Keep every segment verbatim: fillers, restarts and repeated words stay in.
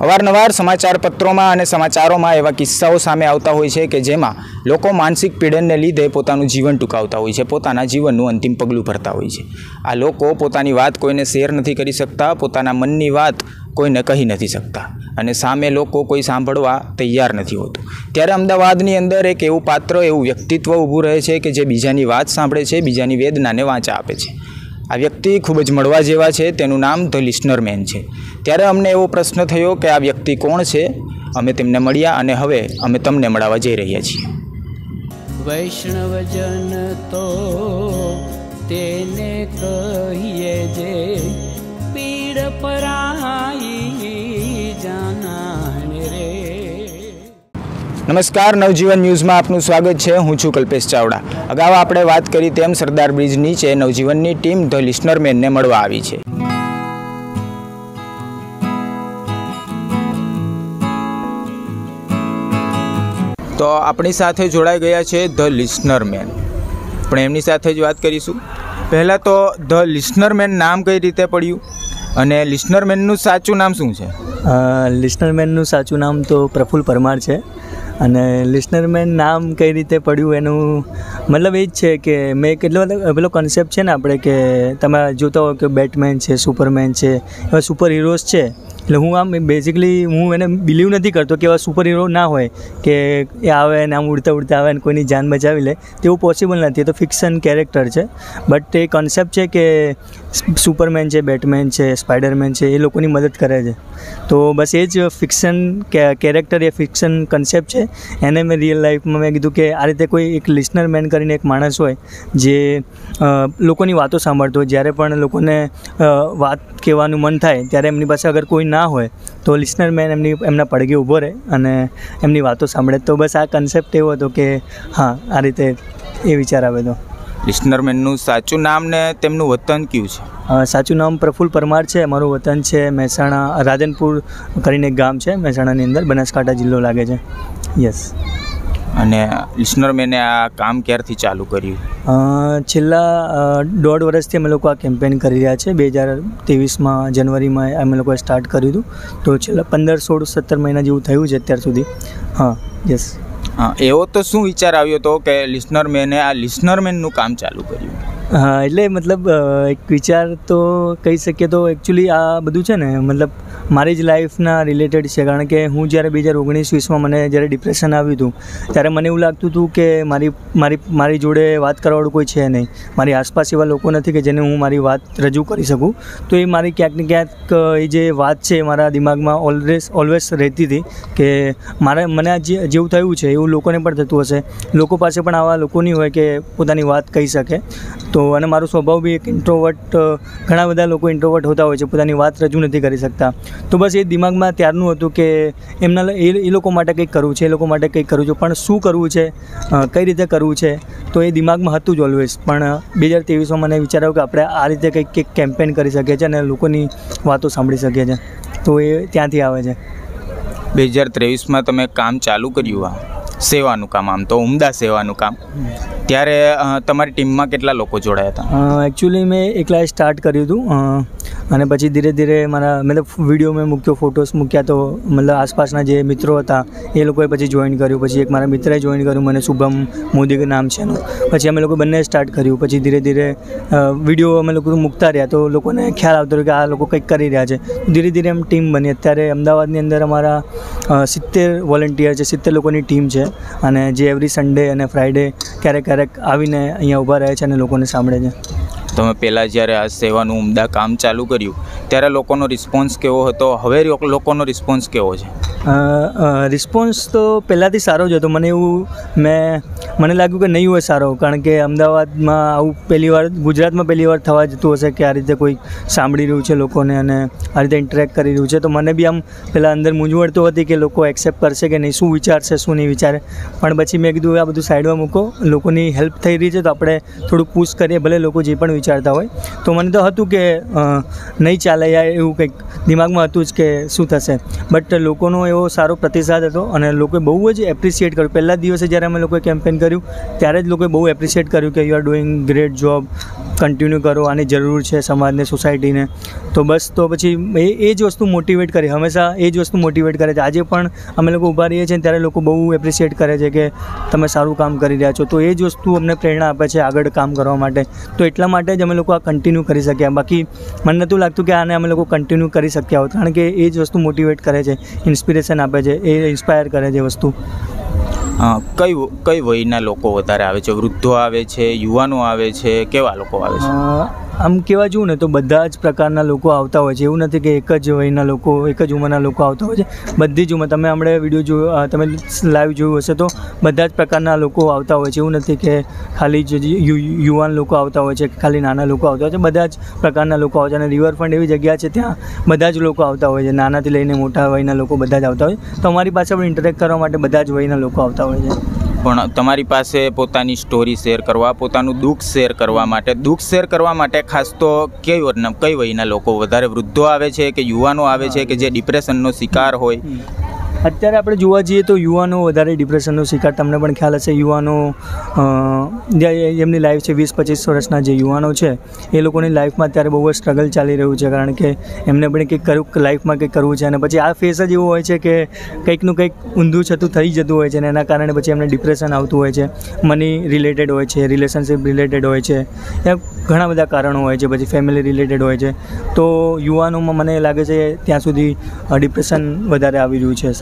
અવારનવાર સમાચાર પત્રોમાં અને સમાચારોમાં એવા કિસ્સાઓ સામે આવતા હોય છે કે જેમાં લોકો માનસિક પીડનને લીધે પોતાનું જીવન ટૂંકાવતા હોય છે, પોતાના જીવનનું અંતિમ પગલું ભરતા હોય છે। આ લોકો પોતાની વાત કોઈને શેર નથી કરી શકતા, પોતાના મનની વાત કોઈને કહી નથી શકતા અને સામે લોકો કોઈ સાંભળવા તૈયાર નથી હોતું। ત્યારે અમદાવાદની અંદર એક એવું પાત્ર, એવું વ્યક્તિત્વ ઊભું રહે છે કે જે બીજાની વાત સાંભળે છે, બીજાની વેદનાને વાંચા આપે છે। આ વ્યક્તિ ખૂબ જ મળવા જેવા છે, તેનું નામ ધ લિસનર મેન છે। ત્યારે અમને એવો પ્રશ્ન થયો કે આ વ્યક્તિ કોણ છે। અમે તેમને મળ્યા અને હવે અમે તમને મળવા જઈ રહ્યા છીએ। વૈષ્ણવજન તો તેને કહીએ જે પીડ પરાઈ જાનાને રે। નમસ્કાર, નવજીવન ન્યૂઝમાં આપનું સ્વાગત છે। હું છું કલ્પેશ ચાવડા। અગાઉ આપણે વાત કરી તેમ સરદાર બ્રિજ નીચે નવજીવનની ટીમ ધ લિસનર મેનને મળવા આવી છે। તો આપણી સાથે જોડાઈ ગયા છે ધ લિસનર મેન, પણ એમની સાથે જ વાત કરીશું। પહેલાં તો ધ લિસનર મેન નામ કઈ રીતે પડ્યું અને લિસનર મેનનું સાચું નામ શું છે? લિસનર મેનનું સાચું નામ તો પ્રફુલ્લ પરમાર છે અને લિસનર મેન નામ કઈ રીતે પડ્યું એનું મતલબ એ જ છે કે મેં કેટલો પેલો કન્સેપ્ટ છે ને આપણે કે તમે જોતા હો કે બેટમેન છે, સુપરમેન છે, એવા સુપર હીરોઝ છે। એટલે હું આમ બેઝિકલી હું એને બિલીવ નથી કરતો કે એવા સુપર હીરો ના હોય કે એ આવે ને આમ ઉડતા ઉડતા આવે ને કોઈની જાન બચાવી લે, તેવું પોસિબલ નથી। એ તો ફિક્શન કેરેક્ટર છે, બટ એ કોન્સેપ્ટ છે કે સુપરમેન છે, બેટમેન છે, સ્પાઈડરમેન છે, એ લોકોની મદદ કરે છે। તો બસ એ જ ફિક્શન કેરેક્ટર, એ ફિક્શન કન્સેપ્ટ છે, એને મેં રિયલ લાઈફમાં મેં કીધું કે આ રીતે કોઈ એક લિસનર મેન કરીને એક માણસ હોય જે લોકોની વાતો સાંભળતો હોય। જ્યારે પણ લોકોને વાત કહેવાનું મન થાય ત્યારે એમની પાસે અગર કોઈ ના હોય તો લિસનર મેન એમની એમના પડગે ઊભો રહે અને એમની વાતો સાંભળે। તો બસ આ કન્સેપ્ટ એવો હતો કે હા, આ રીતે એ વિચાર આવે તો। લિસનર મેનનું સાચું નામ ને તેમનું વતન કયું છે? સાચું નામ પ્રફુલ્લ પરમાર છે, મારું વતન છે મહેસાણા, રાધનપુર કરીને એક ગામ છે મહેસાણાની અંદર, બનાસકાંઠા જિલ્લો લાગે છે। યસ। અને લિસનર મેને આ કામ ક્યારથી ચાલુ કર્યું? છેલ્લા દોઢ વર્ષથી અમે લોકો આ કેમ્પેન કરી રહ્યા છે। બે હજાર ત્રેવીસમાં જનવરીમાં અમે લોકોએ સ્ટાર્ટ કર્યું હતું, તો છેલ્લા પંદર સોળ સત્તર મહિના જેવું થયું છે અત્યાર સુધી। હા, યસ। હા, એવો તો શું વિચાર આવ્યો હતો કે લિસનર મેને આ લિસનર મેનનું કામ ચાલુ કર્યું? હા, એટલે મતલબ એક વિચાર તો કહી શકીએ તો એકચ્યુઅલી આ બધું છે ને મતલબ મારી જ લાઈફના રિલેટેડ છે। કારણ કે હું જ્યારે બે હજાર ઓગણીસ વીસમાં મને જ્યારે ડિપ્રેશન આવ્યું હતું ત્યારે મને એવું લાગતું હતું કે મારી મારી મારી જોડે વાત કરવાવાળું કોઈ છે નહીં, મારી આસપાસ એવા લોકો નથી કે જેને હું મારી વાત રજૂ કરી શકું। તો એ મારી ક્યાંક ને ક્યાંક એ જે વાત છે મારા દિમાગમાં ઓલવેઝ ઓલવેઝ રહેતી હતી કે મારે મને આ જે જેવું થયું છે એવું લોકોને પણ થતું હશે, લોકો પાસે પણ આવા લોકો નહીં હોય કે પોતાની વાત કહી શકે। તો અને મારો સ્વભાવ બી એક ઇન્ટ્રોવર્ટ, ઘણા બધા લોકો ઇન્ટ્રોવર્ટ હોતા હોય છે, પોતાની વાત રજૂ નથી કરી શકતા। તો બસ એ દિમાગમાં ત્યારનું હતું કે એમના એ એ લોકો માટે કંઈક કરવું છે, એ લોકો માટે કંઈક કરવું છે, પણ શું કરવું છે, કઈ રીતે કરવું છે, તો એ દિમાગમાં હતું જ ઓલવેઝ। પણ બે હજાર ત્રેવીસમાં મને વિચાર આવ્યો કે આપણે આ રીતે કંઈક કંઈક કેમ્પેન કરી શકીએ છીએ અને લોકોની વાતો સાંભળી શકીએ છીએ, તો એ ત્યાંથી આવે છે। બે હજાર ત્રેવીસમાં તમે કામ ચાલુ કર્યું, આ સેવાનું કામ, આમ તો ઉમદા સેવાનું કામ, ત્યારે તમારી ટીમમાં કેટલા લોકો જોડાયા હતા? એકચ્યુઅલી મેં એકલા સ્ટાર્ટ કર્યું હતું અને પછી ધીરે ધીરે મારા મતલબ વિડીયો મેં મૂક્યો, ફોટોસ મૂક્યા, તો મતલબ આસપાસના જે મિત્રો હતા એ લોકોએ પછી જોઈન કર્યું। પછી એક મારા મિત્રએ જોઈન કર્યું, મને શુભમ મોદી નામ છે એનું। પછી અમે લોકો બંને સ્ટાર્ટ કર્યું, પછી ધીરે ધીરે વિડીયો અમે લોકો મૂકતા રહ્યા તો લોકોને ખ્યાલ આવતો રહ્યો કે આ લોકો કંઈક કરી રહ્યા છે। ધીરે ધીરે એમ ટીમ બની। અત્યારે અમદાવાદની અંદર અમારા સિત્તેર વોલન્ટિયર છે, સિત્તેર લોકોની ટીમ છે અને જે એવરી સન્ડે અને ફ્રાઈડે ક્યારેક ક્યારેક આવીને અહીંયા ઊભા રહે છે અને લોકોને સાંભળે છે। તમે પહેલાં જ્યારે આ સેવાનું ઉમદા કામ ચાલુ કર્યું ત્યારે લોકોનો રિસ્પોન્સ કેવો હતો? હવે લોકોનો રિસ્પોન્સ કેવો છે? રિસ્પોન્સ તો પહેલાંથી સારો જ હતો। મને એવું મેં મને લાગ્યું કે નહીં હોય સારો, કારણ કે અમદાવાદમાં આવું પહેલી વાર, ગુજરાતમાં પહેલી વાર થવા જતું હશે કે આ રીતે કોઈ સાંભળી રહ્યું છે લોકોને અને આ રીતે ઇન્ટરેક્ટ કરી રહ્યું છે। તો મને બી આમ પહેલાં અંદર મૂંઝવણ તો હતી કે લોકો એક્સેપ્ટ કરશે કે નહીં, શું વિચારશે, શું નહીં વિચારે। પણ પછી મેં કીધું આ બધું સાઈડમાં મૂકો, લોકોની હેલ્પ થઈ રહી છે તો આપણે થોડુંક પુશ કરીએ, ભલે લોકો જે પણ વિચારતા હોય। તો મને તો હતું કે નહીં ચાલે ચાલે યા એવું કંઈક દિમાગમાં હતું જ કે શું થશે, બટ લોકોનો એવો સારો પ્રતિસાદ હતો અને લોકોએ બહુ જ એપ્રિશિએટ કર્યું. પહેલા દિવસે જ્યારે અમે લોકોએ કેમ્પેન કર્યું ત્યારે જ લોકોએ બહુ એપ્રિશિએટ કર્યું કે you are doing great job, continue કરો, આની જરૂર છે સમાજને, સોસાયટીને. તો બસ તો પછી એ એ જ વસ્તુ મોટિવેટ કરે, હંમેશા એ જ વસ્તુ મોટિવેટ કરે છે. આજે પણ અમે લોકો ઊભા રહીએ છીએ ત્યારે લોકો બહુ એપ્રિશિએટ કરે છે કે તમે સારું કામ કરી રહ્યા છો. તો એ જ વસ્તુ અમને પ્રેરણા આપે છે આગળ કામ કરવા માટે. તો એટલા માટે જ અમે લોકો આ કન્ટિન્યુ કરી શક્યા. બાકી મને નહોતું લાગતું કે આને અમે લોકો કન્ટિન્યુ કરી શક્યા હોત, કારણ કે એ જ વસ્તુ મોટિવેટ કરે છે, ઇન્સ્પિરેશન આપે છે, એ ઇન્સ્પાયર કરે છે વસ્તુ. કઈ કઈ વયના લોકો વધારે આવે છે? વૃદ્ધો આવે છે, યુવાનો આવે છે, કેવા લોકો આવે છે? આમ કહેવા જવું ને તો બધા જ પ્રકારના લોકો આવતા હોય છે. એવું નથી કે એક જ વયના લોકો, એક જ ઉંમરના લોકો આવતા હોય છે. બધી જ ઉંમર, તમે હમણાં વિડીયો જોયો, તમે લાઈવ જોયું હશે તો બધા જ પ્રકારના લોકો આવતા હોય છે. એવું નથી કે ખાલી જ યુવાન લોકો આવતા હોય છે કે ખાલી નાના લોકો આવતા હોય છે. બધા જ પ્રકારના લોકો આવે છે. અને રિવરફ્રન્ટ એવી જગ્યા છે ત્યાં બધા જ લોકો આવતા હોય છે, નાનાથી લઈને મોટા વયના લોકો બધા જ આવતા હોય. તો અમારી પાસે પણ ઇન્ટરેક્ટ કરવા માટે બધા જ વયના લોકો આવતા હોય છે. પણ તમારી પાસે પોતાની સ્ટોરી શેર કરવા, પોતાનું દુઃખ શેર કરવા માટે, દુઃખ શેર કરવા માટે ખાસ તો કઈ વરના કઈ વયના લોકો વધારે? વૃદ્ધો આવે છે કે યુવાનો આવે છે કે જે ડિપ્રેશનનો શિકાર હોય? અત્યારે આપણે જોવા જઈએ તો યુવાનો વધારે ડિપ્રેશનનો શિકાર. તમને પણ ખ્યાલ હશે, યુવાનો એમની લાઈફ છે વીસ પચીસ વર્ષના જે યુવાનો છે એ લોકોની લાઈફમાં અત્યારે બહુ જ સ્ટ્રગલ ચાલી રહ્યું છે, કારણ કે એમને પણ કંઈક કરવું, લાઈફમાં કંઈક કરવું છે. અને પછી આ ફેસ જ એવો હોય છે કે કંઈકનું કંઈક ઊંધું છતું થઈ જતું હોય છે, અને એના કારણે પછી એમને ડિપ્રેશન આવતું હોય છે. મની રિલેટેડ હોય છે, રિલેશનશિપ રિલેટેડ હોય છે, એમ ઘણા બધા કારણો હોય છે, પછી ફેમિલી રિલેટેડ હોય છે. તો યુવાનોમાં મને લાગે છે ત્યાં સુધી ડિપ્રેશન વધારે આવી રહ્યું છે.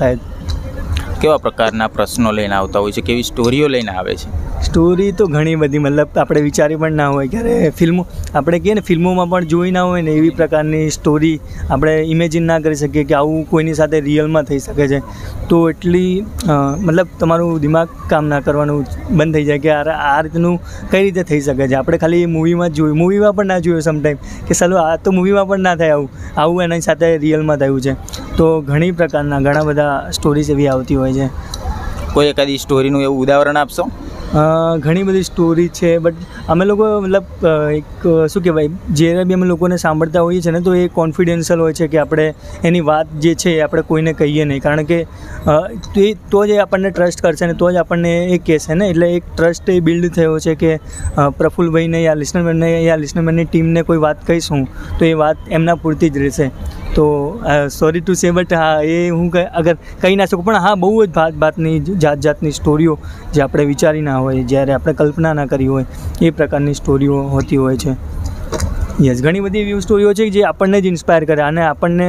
કેવા પ્રકારના પ્રશ્નો લઈને આવતા હોય છે? કેવી સ્ટોરીઓ લઈને આવે છે? સ્ટોરી તો ઘણી બધી, મતલબ આપણે વિચારી પણ ના હોય ક્યારે. ફિલ્મો આપણે કહીએ ને, ફિલ્મોમાં પણ જોઈ ના હોય ને એવી પ્રકારની સ્ટોરી આપણે ઇમેજિન ના કરી શકીએ કે આવું કોઈની સાથે રિયલમાં થઈ શકે છે. તો એટલી મતલબ તમારું દિમાગ કામ ના કરવાનું બંધ થઈ જાય કે યાર આ રીતનું કઈ રીતે થઈ શકે છે. આપણે ખાલી મૂવીમાં જ જોયું, મૂવીમાં પણ ના જોયું સમટાઈમ કે ચાલો આ તો મૂવીમાં પણ ના થાય આવું, આવું એની સાથે રિયલમાં થયું છે. તો ઘણી પ્રકારના ઘણા બધા સ્ટોરીઝ એવી આવતી હોય છે. કોઈ એકાદી સ્ટોરીનું એવું ઉદાહરણ આપશો? ઘણી બધી સ્ટોરી છે, બટ અમે લોકો મતલબ એક શું કહેવાય, જ્યારે બી અમે લોકોને સાંભળતા હોઈએ છીએ ને તો એ કોન્ફિડેન્શિયલ હોય છે કે આપણે એની વાત જે છે એ આપણે કોઈને કહીએ નહીં, કારણ કે એ તો જ એ આપણને ટ્રસ્ટ કરશે ને તો જ આપણને એ કહેશે ને. એટલે એક ટ્રસ્ટ એ બિલ્ડ થયો છે કે પ્રફુલભાઈને યા લિસ્નરમેનને યા લિસ્નરમેનની ટીમને કોઈ વાત કહીશું તો એ વાત એમના પૂરતી જ રહેશે. તો સોરી ટુ સે, બટ હા એ હું અગર કહી ના શકું, પણ હા બહુ જ ભાત ભાતની જાત જાતની સ્ટોરીઓ જે આપણે વિચારી ના હોય, જ્યારે આપણે કલ્પના ના કરી હોય એ પ્રકારની સ્ટોરીઓ હોતી હોય છે. યસ, ઘણી બધી એવી સ્ટોરીઓ છે જે આપણને જ ઇન્સ્પાયર કરે. અને આપણને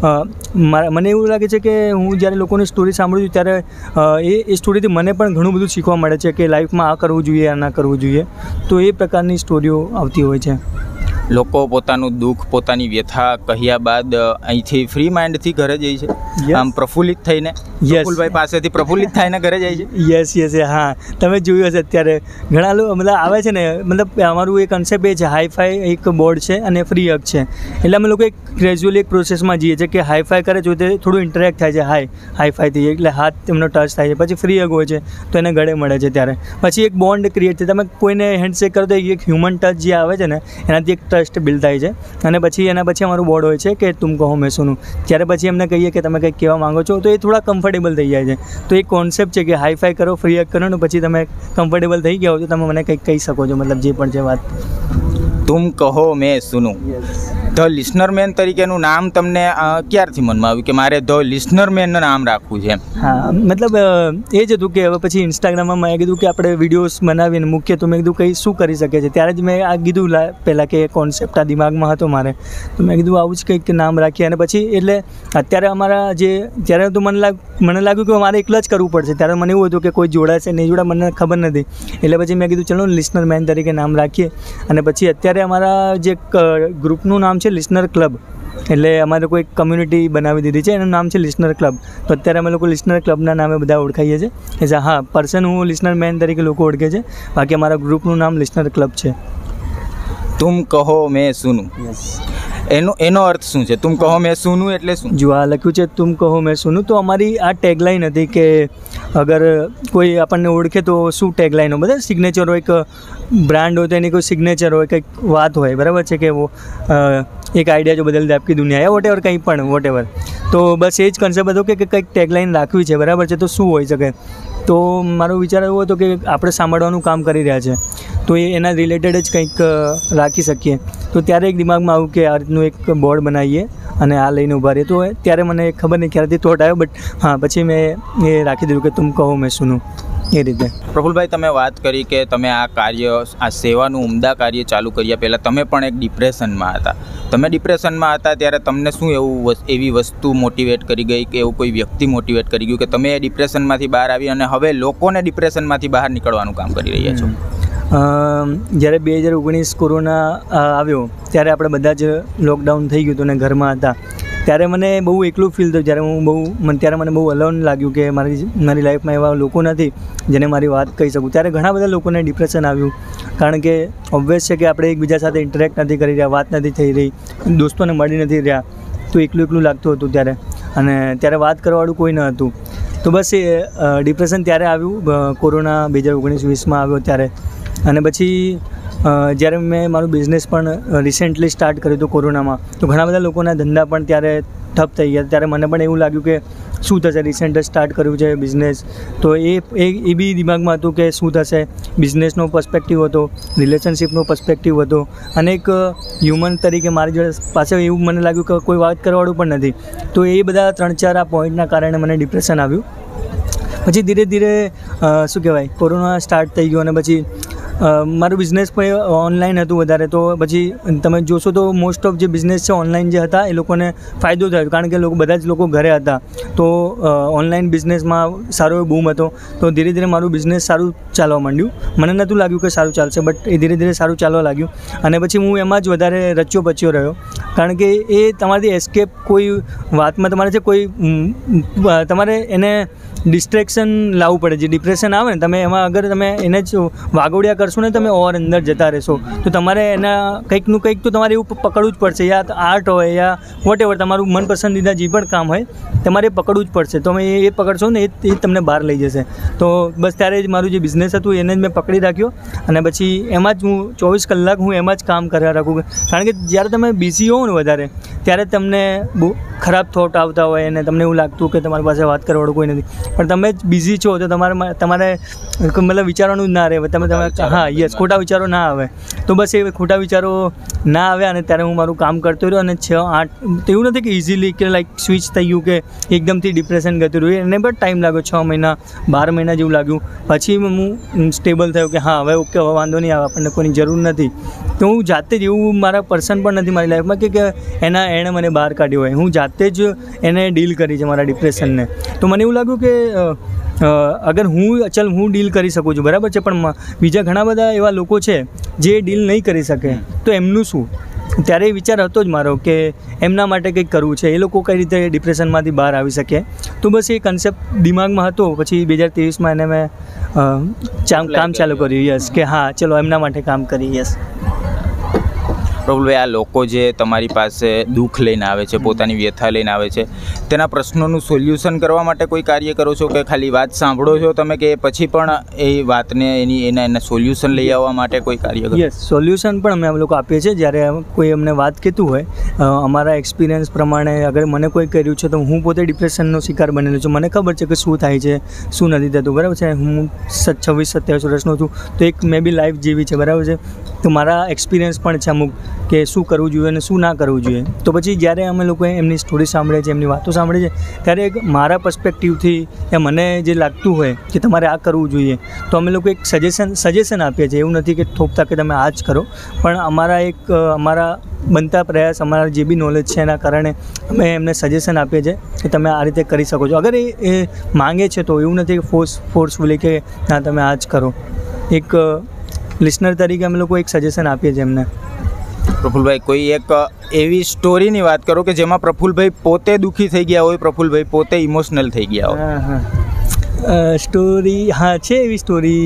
મને એવું લાગે છે કે હું જ્યારે લોકોની સ્ટોરી સાંભળું છું ત્યારે એ એ સ્ટોરીથી મને પણ ઘણું બધું શીખવા મળે છે કે લાઈફમાં આ કરવું જોઈએ, આ ના કરવું જોઈએ. તો એ પ્રકારની સ્ટોરીઓ આવતી હોય છે. લોકો પોતાનું દુઃખ, પોતાની વ્યથા કહ્યા બાદ અહીંથી ફ્રી માઇન્ડથી ઘરે જાય છે, આમ પ્રફુલ્લિત થઈને. પ્રફુલભાઈ પાસેથી પ્રફુલ્લિત થઈને ઘરે જાય છે. યસ યસ હા, તમે જોયું હશે અત્યારે ઘણા લોકો મતલબ આવે છે ને, મતલબ અમારું એ કન્સેપ્ટ એ છે, હાઈફાઈ એક બોર્ડ છે અને ફ્રી હગ છે. એટલે અમે લોકો એક ગ્રેજ્યુઅલી એક પ્રોસેસમાં જઈએ છીએ કે હાઈફાઈ કરે છે તે થોડું ઇન્ટરેક્ટ થાય છે, હાઈ હાઈફાઈથી એટલે હાથ તેમનો ટચ થાય છે. પછી ફ્રી હગ હોય છે તો એને ગળે મળે છે, ત્યારે પછી એક બોન્ડ ક્રિએટ થાય. તમે કોઈને હેન્ડશેક કરો તો એક હ્યુમન ટચ જે આવે છે ને એનાથી એક ટ્રસ્ટ બિલ્ડ થાય છે. અને પછી એના પછી અમારું બોર્ડ હોય છે કે તુમ કહો મેં સુનું. ત્યારે પછી એમને કહીએ કે તમે કંઈક કહેવા માંગો છો તો એ થોડા કમ્ફર્ટેબલ થઈ જાય છે. તો એક કોન્સેપ્ટ છે કે હાઈફાઈ કરો, ફ્રી હગ કરો ને પછી તમે કમ્ફર્ટેબલ થઈ ગયા હો તો તમે મને કંઈક કહી શકો છો, મતલબ જે પણ છે વાત. તુમ કહો મેં સુનું. ધ લિસનરમેન તરીકેનું નામ તમને ક્યારથી મનમાં આવ્યું કે મારે ધ લિસનરમેનનું નામ રાખવું છે? હા, મતલબ એ જ હતું કે હવે પછી ઇન્સ્ટાગ્રામમાં મેં કીધું કે આપણે વિડીયોઝ બનાવીને મૂકીએ, તો મેં કીધું કંઈ શું કરી શકે છે. ત્યારે જ મેં આ કીધું પહેલાં કે કોન્સેપ્ટ આ દિમાગમાં હતો મારે, તો મેં કીધું આવું જ કંઈક નામ રાખીએ. અને પછી એટલે અત્યારે અમારા જે ત્યારે તો મને લાગ મને લાગ્યું કે મારે એકલા જ કરવું પડશે. ત્યારે મને એવું હતું કે કોઈ જોડાશે નહીં જોડા મને ખબર નથી. એટલે પછી મેં કીધું ચલો લિસનરમેન તરીકે નામ રાખીએ. અને પછી અત્યારે અમારા જે ગ્રુપનું નામ છે લિસનર ક્લબ, એટલે અમારે કોઈ કમ્યુનિટી બનાવી દીધી છે, એનું નામ છે લિસનર ક્લબ. તો અત્યારે અમે લોકો લિસનર ક્લબના નામે બધા ઓળખાઈએ છીએ. એટલે હા, પર્સન હું લિસનર મેન તરીકે લોકો ઓળખે છે, બાકી અમારા ગ્રુપનું નામ લિસનર ક્લબ છે. તુમ કહો મેં સુનું. એનો એનો અર્થ શું છે? તુમ કહો મેં સુનું એટલે શું? જો આ લખ્યું છે તુમ કહો મેં સુનું, તો અમારી આ ટેગલાઇન હતી કે અગર કોઈ આપણને ઓળખે તો શું ટેગલાઇન હોય, બધા સિગ્નેચર હોય, એક બ્રાન્ડ હોય તો એની કોઈ સિગ્નેચર હોય, કંઈક વાત હોય, બરાબર છે કે વો એક આઈડિયા જો બદલ દે આપકી દુનિયા યા વોટ એવર, કંઈ પણ વોટ એવર. તો બસ એ જ કન્સેપ્ટ હતો કે કંઈક ટેગલાઇન રાખવી છે, બરાબર છે, તો શું હોઈ શકે. તો મારો વિચાર એવો હતો કે આપણે સાંભળવાનું કામ કરી રહ્યા છે તો એ એના રિલેટેડ જ કંઈક રાખી શકીએ. તો ત્યારે એક દિમાગમાં આવ્યું કે આ રીતનું એક બોર્ડ બનાવીએ અને આ લઈને ઊભા રહીએ. તો ત્યારે મને ખબર નહીં ક્યારેથી થોટ આવ્યો, બટ હા પછી મેં એ રાખી દીધું કે તુમ કહો મેં સુનું, એ રીતે. પ્રફુલભાઈ, તમે વાત કરી કે તમે આ કાર્ય, આ સેવાનું ઉમદા કાર્ય ચાલુ કર્યા પહેલાં તમે પણ એક ડિપ્રેશનમાં હતા. તમે ડિપ્રેશનમાં હતા ત્યારે તમને શું એવું એવી વસ્તુ મોટિવેટ કરી ગઈ કે એવું કોઈ વ્યક્તિ મોટિવેટ કરી ગયું કે તમે એ ડિપ્રેશનમાંથી બહાર આવી અને હવે લોકોને ડિપ્રેશનમાંથી બહાર નીકળવાનું કામ કરી રહ્યા છો? જ્યારે બે હજાર ઓગણીસ કોરોના આવ્યો ત્યારે આપણે બધા જ લોકડાઉન થઈ ગયું હતું અને ઘરમાં હતા, ત્યારે મને બહુ એકલું ફીલ થયું. જ્યારે હું બહુ મને ત્યારે મને બહુ અલોન લાગ્યું કે મારી મારી લાઈફમાં એવા લોકો નથી જેને મારી વાત કહી શકું. ત્યારે ઘણા બધા લોકોને ડિપ્રેશન આવ્યું, કારણ કે ઓબ્વિયસ છે કે આપણે એકબીજા સાથે ઇન્ટરેક્ટ નથી કરી રહ્યા, વાત નથી થઈ રહી, દોસ્તોને મળી નથી રહ્યા, તો એકલું એકલું લાગતું હતું ત્યારે. અને ત્યારે વાત કરવાવાળું કોઈ ન હતું. તો બસ એ ડિપ્રેશન ત્યારે આવ્યું, કોરોના બે હજાર ઓગણીસ વીસમાં આવ્યો ત્યારે. અને પછી જ્યારે મેં મારું બિઝનેસ પણ રિસેન્ટલી સ્ટાર્ટ કર્યું હતું કોરોનામાં, તો ઘણા બધા લોકોના ધંધા પણ ત્યારે ઠપ થઈ ગયા. ત્યારે મને પણ એવું લાગ્યું કે શું થશે, રિસેન્ટ સ્ટાર્ટ કર્યું છે બિઝનેસ, તો એ એ બી દિમાગમાં હતું કે શું થશે. બિઝનેસનો પર્સપેક્ટિવ હતો, રિલેશનશિપનો પર્સપેક્ટિવ હતો, અને એક હ્યુમન તરીકે મારી જોડે પાસે એવું મને લાગ્યું કે કોઈ વાત કરવાવાળું પણ નથી. તો એ બધા ત્રણ ચાર આ પોઈન્ટના કારણે મને ડિપ્રેશન આવ્યું. પછી ધીરે ધીરે શું કહેવાય, કોરોના સ્ટાર્ટ થઈ ગયો અને પછી મારું બિઝનેસ પણ ઓનલાઈન હતું વધારે. તો પછી તમે જોશો તો મોસ્ટ ઓફ જે બિઝનેસ છે ઓનલાઈન જે હતા એ લોકોને ફાયદો થયો, કારણ કે લોકો બધા જ લોકો ઘરે હતા. તો ઓનલાઈન બિઝનેસમાં સારો એવો બૂમ હતો. તો ધીરે ધીરે મારું બિઝનેસ સારું ચાલવા માંડ્યું. મને નહોતું લાગ્યું કે સારું ચાલશે, બટ એ ધીરે ધીરે સારું ચાલવા લાગ્યું. અને પછી હું એમાં જ વધારે રચ્યો પચ્યો રહ્યો, કારણ કે એ તમારી એસ્કેપ કોઈ વાતમાં તમારે છે કોઈ તમારે એને ડિસ્ટ્રેક્શન લાવવું પડે. જે ડિપ્રેશન આવે ને તમે એમાં અગર તમે એને જ વાગોડિયા કરશો ને તમે ઓર અંદર જતા રહેશો, તો તમારે એના કંઈકનું કંઈક તો તમારે એવું પકડવું જ પડશે. યા આર્ટ હોય યા વોટ એવર, તમારું મનપસંદીદા જે પણ કામ હોય તમારે પકડવું જ પડશે. તો તમે એ પકડશો ને એ જ તમને બહાર લઈ જશે. તો બસ ત્યારે જ મારું જે બિઝનેસ હતું એને જ મેં પકડી રાખ્યો, અને પછી એમાં જ હું ચોવીસ કલાક હું એમાં જ કામ કર્યા રાખું. કારણ કે જ્યારે તમે બિઝી હોવ ને વધારે, ત્યારે તમને બહુ ખરાબ થોટ આવતા હોય અને તમને એવું લાગતું કે તમારી પાસે વાત કરવાવાળું કોઈ નથી. પણ તમે જ બિઝી છો તો તમારે તમારે મતલબ વિચારવાનું જ ના રહે. તમે તમે હા યસ ખોટા વિચારો ના આવે. તો બસ એ ખોટા વિચારો ના આવ્યા અને ત્યારે હું મારું કામ કરતો રહ્યો. અને છ આઠ તો એવું નથી કે ઇઝીલી કે લાઈક સ્વિચ થઈ ગયું કે એકદમથી ડિપ્રેશન ગતું રહ્યું. એને પણ ટાઈમ લાગ્યો, છ મહિના બાર મહિના જેવું લાગ્યું. પછી હું સ્ટેબલ થયો કે હા હવે ઓકે, હવે વાંધો નહીં આવે, આપણને કોઈની જરૂર નથી. તો હું જાતે જ એવું મારા પર્સન પણ નથી મારી લાઈફમાં કે કે એના એણે મને બહાર કાઢ્યો હોય. હું જાતે જ એને ડીલ કરી છે મારા ડિપ્રેશનને. તો મને એવું લાગ્યું કે અગર હું ચાલ હું ડીલ કરી શકું છું, બરાબર છે, પણ બીજા ઘણા બધા એવા લોકો છે જે ડીલ નહીં કરી શકે, તો એમનું શું? ત્યારે એ વિચાર હતો જ મારો કે એમના માટે કંઈક કરવું છે, એ લોકો કઈ રીતે ડિપ્રેશનમાંથી બહાર આવી શકે. તો બસ એ કન્સેપ્ટ દિમાગમાં હતો. પછી બે હજાર ત્રેવીસમાં એને મેં કામ ચાલુ કર્યું. યસ કે હા ચલો એમના માટે કામ કરીએ. યસ પ્રફુલભાઈ, આ લોકો જે તમારી પાસે દુઃખ લઈને આવે છે, પોતાની વ્યથા લઈને આવે છે, તેના પ્રશ્નોનું સોલ્યુશન કરવા માટે કોઈ કાર્ય કરો છો કે ખાલી વાત સાંભળો છો તમે, કે પછી પણ એ વાતને એની એના એના સોલ્યુશન લઈ આવવા માટે કોઈ કાર્ય કરો? યસ, સોલ્યુશન પણ અમે લોકો આપીએ છીએ. જ્યારે કોઈ અમને વાત કહેતું હોય, અમારા એક્સપિરિયન્સ પ્રમાણે અગર મને કોઈ કર્યું છે તો હું પોતે ડિપ્રેશનનો શિકાર બનેલો છું. મને ખબર છે કે શું થાય છે, શું નથી થતું, બરાબર છે. હું છવ્વીસ સત્યાવીસ વર્ષનો છું, તો એક મેં બી લાઈફ જીવી છે, બરાબર છે. તો મારા એક્સપિરિયન્સ પણ છે અમુક કે શું કરવું જોઈએ અને શું ના કરવું જોઈએ. તો પછી જ્યારે અમે લોકોએ એમની સ્ટોરી સાંભળે છે, એમની વાતો સાંભળે છે, ત્યારે એક મારા પર્સપેક્ટિવથી યા મને જે લાગતું હોય કે તમારે આ કરવું જોઈએ, તો અમે લોકો એક સજેશન સજેશન આપીએ છીએ. એવું નથી કે થોપતા કે તમે આ જ કરો, પણ અમારા એક અમારા બનતા પ્રયાસ, અમારા જે બી નોલેજ છે એના કારણે અમે એમને સજેશન આપીએ છીએ કે તમે આ રીતે કરી શકો છો. અગર એ એ માંગે છે તો એવું નથી કે ફોર્સ ફોર્સફુલી કે ના તમે આ જ કરો. એક લિસનર તરીકે અમે લોકો એક સજેશન આપીએ છીએ એમને. પ્રફુલભાઈ, કોઈ એક એવી સ્ટોરીની વાત કરો કે જેમાં પ્રફુલભાઈ પોતે દુઃખી થઈ ગયા હોય, પ્રફુલભાઈ પોતે ઇમોશનલ થઈ ગયા હોય. હા હા સ્ટોરી હા છે એવી સ્ટોરી.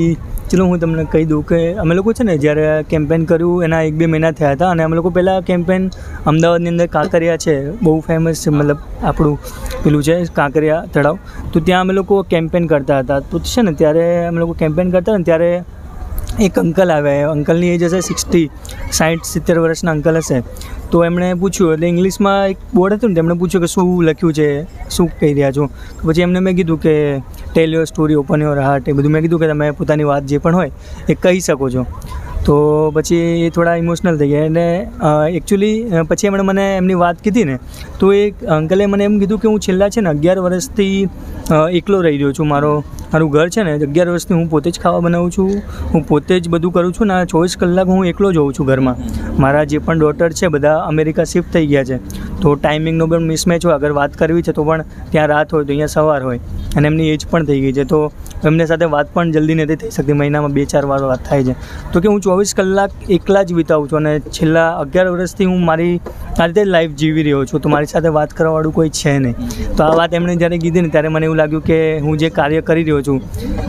ચલો હું તમને કહી દઉં કે અમે લોકો છે ને જ્યારે કેમ્પેન કર્યું એના એક બે મહિના થયા હતા, અને અમે લોકો પહેલાં કેમ્પેન અમદાવાદની અંદર કાંકરિયા છે, બહુ ફેમસ છે, મતલબ આપણું પેલું છે કાંકરિયા તળાવ, તો ત્યાં અમે લોકો કેમ્પેન કરતા હતા. તો છે ને ત્યારે અમે લોકો કેમ્પેન કરતા હતા ને ત્યારે એક અંકલ આવ્યા, અંકલની એજ હશે સિક્સટી સાઠ સિત્તેર વર્ષના અંકલ હશે. તો એમણે પૂછ્યું, એટલે ઇંગ્લિશમાં એક બોર્ડ હતું ને, તેમણે પૂછ્યું કે શું લખ્યું છે, શું કહી રહ્યા છો. તો પછી એમને મેં કીધું કે tell your story, open your heart, એ બધું મેં કીધું કે તમે પોતાની વાત જે પણ હોય એ કહી શકો છો. તો પછી એ થોડા ઇમોશનલ થઈ ગયા, અને એકચ્યુઅલી પછી એમણે મને એમની વાત કીધી ને, તો એ અંકલે મને એમ કીધું કે હું છેલ્લા છે ને અગિયાર વર્ષથી એકલો રહી રહ્યો છું. મારો મારું ઘર છે ને અગિયાર વર્ષથી હું પોતે જ ખાવા બનાવું છું, હું પોતે જ બધું કરું છું ને ચોવીસ કલાક હું એકલો જ હોઉં છું ઘરમાં. મારા જે પણ ડોટર છે બધા અમેરિકા શિફ્ટ થઈ ગયા છે, તો ટાઈમિંગનો પણ મિસમેચ હોય. અગર વાત કરવી છે તો પણ ત્યાં રાત હોય તો અહીંયા સવાર હોય, અને એમની એજ પણ થઈ ગઈ છે, તો એમની સાથે વાત પણ જલ્દી નથી થઈ શકતી, મહિનામાં બે ચાર વાર વાત થાય છે. તો કે હું ચોવીસ કલાક એકલા જ વિતાવું છું, અને છેલ્લા અગિયાર વર્ષથી હું મારી આ રીતે લાઈફ જીવી રહ્યો છું, તો મારી સાથે વાત કરવાવાળું કોઈ છે નહીં. તો આ વાત એમણે જ્યારે કીધી ને ત્યારે મને એવું લાગ્યું કે હું જે કાર્ય કરી રહ્યો છું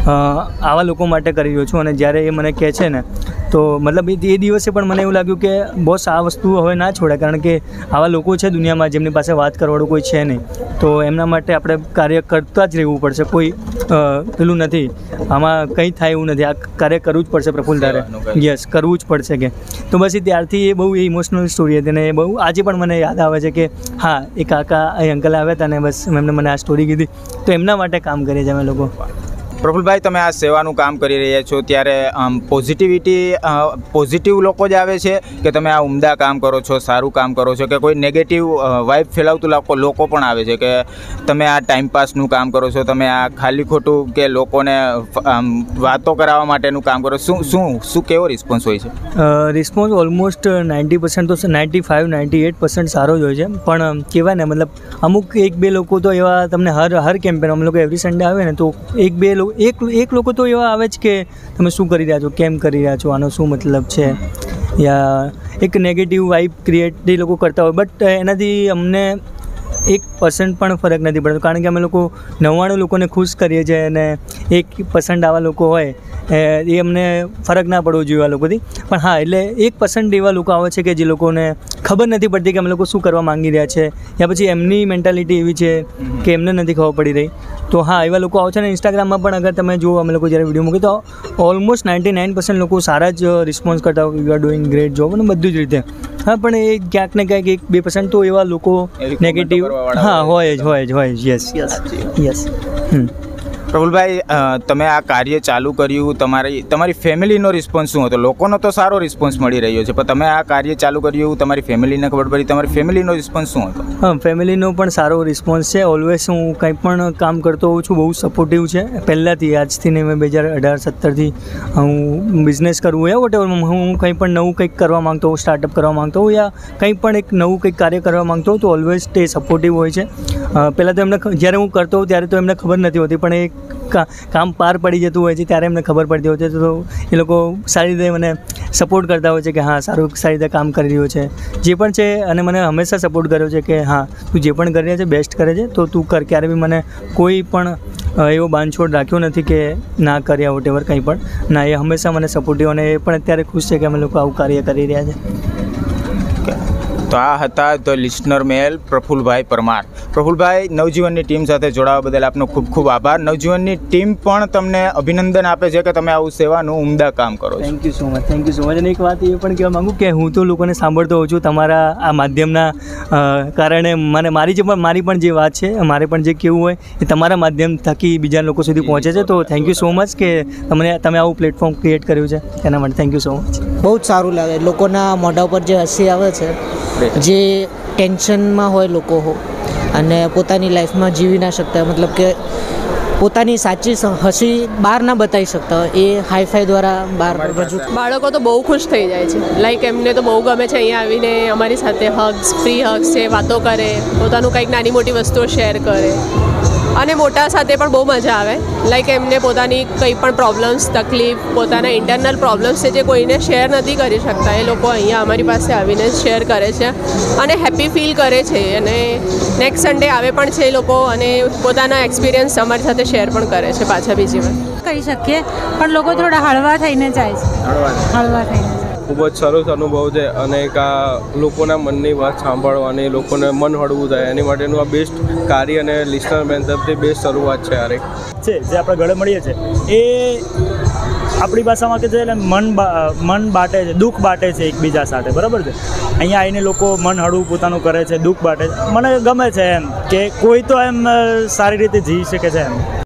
આવા લોકો માટે કરી રહ્યો છું, અને જ્યારે એ મને કહે છે ને તો મતલબ એ દિવસે પણ મને એવું લાગ્યું કે બોસ આ વસ્તુ હવે ના છોડાય, કારણ કે આવા લોકો છે દુનિયામાં જેમની પાસે વાત કરવાવાળું કોઈ છે નહીં, તો એમના માટે આપણે કાર્ય કરતા જ રહેવું પડશે. કોઈ પેલું નથી, આમાં કંઈ થાય એવું નથી, આ કાર્ય કરવું જ પડશે પ્રફુલ્લ તારે, યસ કરવું જ પડશે કે. તો બસ ત્યારથી એ બહુ એ ઇમોશનલ સ્ટોરી હતી, અને એ બહુ આજે પણ મને યાદ આવે છે કે હા એ કાકા એ અંકલ આવ્યા હતા ને બસ એમને મને આ સ્ટોરી કીધી, તો એમના માટે કામ કરીએ છીએ અમે લોકો. પ્રફુલ્લભાઈ, તમે આ સેવાનું કામ કરી રહ્યા છો ત્યારે પોઝિટિવિટી પોઝિટિવ લોકો જ આવે છે કે તમે આ ઉમદા કામ કરો છો, સારું કામ કરો છો, કે કોઈ નેગેટિવ વાઇબ ફેલાવતું લોકો લોકો પણ આવે છે કે તમે આ ટાઈમપાસનું કામ કરો છો, તમે આ ખાલી ખોટું કે લોકોને વાતો કરાવવા માટેનું કામ કરો, શું શું શું કેવો રિસ્પોન્સ હોય છે? રિસ્પોન્સ ઓલમોસ્ટ નાઇન્ટી પર્સન્ટ તો ninety five ninety eight percent સારો જ હોય છે, પણ કહેવાય ને મતલબ અમુક એક બે લોકો તો એવા તમને હર હર કેમ્પેન અમે લોકો એવરી સન્ડે આવે ને તો એક બે લોકો એક એક લોકો તો એવા આવે જ કે તમે શું કરી રહ્યા છો, કેમ કરી રહ્યા છો, આનો શું મતલબ છે, યા એક નેગેટિવ વાઇબ ક્રિએટ એ લોકો કરતા હોય. બટ એનાથી અમને એક પર્સન્ટ પણ ફરક નથી પડતો, કારણ કે અમે લોકો નવ્વાણું લોકોને ખુશ કરીએ છીએ, અને એક પર્સન્ટ આવા લોકો હોય એ અમને ફરક ના પડવો જોઈએ આ લોકોથી. પણ હા, એટલે એક પર્સન્ટ એવા લોકો આવે છે કે જે લોકોને ખબર નથી પડતી કે અમે લોકો શું કરવા માંગી રહ્યા છે, યા પછી એમની મેન્ટાલિટી એવી છે કે એમને નથી ખબર પડી રહી. તો હા, એવા લોકો આવે છે. ને ઇન્સ્ટાગ્રામમાં પણ અગર તમે જુઓ અમે લોકો જ્યારે વિડીયો મૂકીએ તો ઓલમોસ્ટ નાઇન્ટી નાઇન પર્સન્ટ લોકો સારા જ રિસ્પોન્સ કરતા હોય, you are doing great job, અને બધું જ રીતે. હા, પણ એ ક્યાંક ને ક્યાંક એક બે પર્સન્ટ તો એવા લોકો નેગેટિવ હા હોય જ હોય જ હોય જ yes yes yes hmm Prafullbhai, તમે આ કાર્ય ચાલુ કર્યું, તમારી તમારી ફેમિલીનો રિસ્પોન્સ શું હતો? લોકોનો તો સારો રિસ્પોન્સ મળી રહ્યો છે, પણ તમે આ કાર્ય ચાલુ કર્યું, તમારી ફેમિલીને ખબર પડી, તમારી ફેમિલીનો રિસ્પોન્સ શું હતો? હા, ફેમિલીનો પણ સારો રિસ્પોન્સ છે. ઓલવેઝ હું કંઈ પણ કામ કરતો હોઉં છું, બહુ સપોર્ટિવ છે પહેલાંથી, આજથી ને મેં બે હજાર અઢાર સત્તરથી હું બિઝનેસ કરવું યા વોટ એવર હું કંઈ પણ નવું કંઈક કરવા માગતો હોઉં, સ્ટાર્ટઅપ કરવા માગતો હોઉં, યા કંઈ પણ એક નવું કંઈક કાર્ય કરવા માગતો હોઉં, તો ઓલવેઝ તે સપોર્ટિવ હોય છે. પહેલાં તો એમને જ્યારે હું કરતો હોઉં ત્યારે તો એમને ખબર નથી હોતી, પણ એક કામ પાર પડી જતું હોય છે ત્યારે એમને ખબર પડતી હોય છે, તો એ લોકો સારી રીતે મને સપોર્ટ કરતા હોય છે કે હા સારું સારી રીતે કામ કરી રહ્યો છે, જે પણ છે. અને મને હંમેશા સપોર્ટ કર્યો છે કે હા તું જે પણ કરી રહ્યા છે બેસ્ટ કરે છે, તો તું કર. ક્યારે બી મને કોઈ પણ એવો બાંધછોડ રાખ્યો નથી કે ના કર્યા વોટ એવર કંઈ પણ ના, એ હંમેશા મને સપોર્ટિવ, અને એ પણ અત્યારે ખુશ છે કે અમે લોકો આવું કાર્ય કરી રહ્યા છે. તો આ હતા the listener male Prafullbhai Parmar. Prafullbhai, નવજીવનની ટીમ સાથે જોડાવા બદલ આપનો ખૂબ ખૂબ આભાર. નવજીવનની ટીમ પણ તમને અભિનંદન આપે છે કે તમે આવું સેવાનું ઉમદા કામ કરો છો. Thank you so much, thank you so much. અને એક વાત એ પણ કહેવા માગું કે હું તો લોકોને સાંભળતો હોઉં છું તમારા આ માધ્યમના કારણે, મને મારી જે પણ મારી પણ જે વાત છે, મારે પણ જે કહેવું હોય એ તમારા માધ્યમ થકી બીજા લોકો સુધી પહોંચે છે. તો થેન્ક યુ સો મચ કે તમને તમે આવું પ્લેટફોર્મ ક્રિએટ કર્યું છે, એના માટે થેન્ક યુ સો મચ. બહુ જ સારું લાગે, લોકોના મોઢા ઉપર જે હસી આવે છે, જે ટેન્શનમાં હોય લોકો હો અને પોતાની લાઈફમાં જીવી ના શકતા, મતલબ કે પોતાની સાચી હસી બહાર ના બતાવી શકતા હોય, એ હાઈફાઈ દ્વારા બહાર રજૂ. બાળકો તો બહુ ખુશ થઈ જાય છે, લાઈક એમને તો બહુ ગમે છે અહીંયા આવીને અમારી સાથે હગ્સ, ફ્રી હગ્સ છે, વાતો કરે, પોતાનું કંઈક નાની મોટી વસ્તુઓ શેર કરે. અને મોટા સાથે પણ બહુ મજા આવે. લાઈક એમને પોતાની કંઈ પણ પ્રોબ્લેમ્સ, તકલીફ, પોતાના ઇન્ટરનલ પ્રોબ્લેમ્સ છે જે કોઈને શેર નથી કરી શકતા, એ લોકો અહીંયા અમારી પાસે આવીને શેર કરે છે અને હેપી ફીલ કરે છે. અને નેક્સ્ટ સન્ડે આવે પણ છે એ લોકો અને પોતાના એક્સપિરિયન્સ અમારી સાથે શેર પણ કરે છે પાછા બીજી વાર. કહી શકીએ પણ લોકો થોડા હળવા થઈને જાય છે. હળવા થઈને ખૂબ જ સરસ અનુભવ છે અને એક આ લોકોના મનની વાત સાંભળવાની, લોકોને મન હળવું થાય એની માટેનું આ બેસ્ટ કાર્ય અને લિસ્નર બેન તરફથી બેસ્ટ શરૂઆત છે. યાર છે જે આપણે ગળે મળીએ છીએ એ આપણી ભાષામાં કે છે એટલે મન મન બાટે છે, દુઃખ બાટે છે એકબીજા સાથે, બરાબર છે. અહીંયા આવીને લોકો મન હળવું પોતાનું કરે છે, દુઃખ બાટે છે. મને ગમે છે એમ કે કોઈ તો એમ સારી રીતે જીવી શકે છે એમ.